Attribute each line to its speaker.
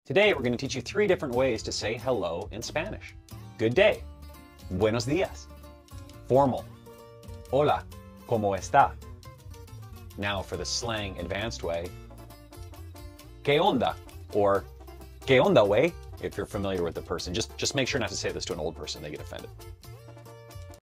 Speaker 1: Today, we're going to teach you 3 different ways to say hello in Spanish. Good day. Buenos días. Formal. Hola, ¿cómo está? Now for the slang advanced way. ¿Qué onda? Or ¿Qué onda, way? If you're familiar with the person. Just make sure not to say this to an old person, they get offended.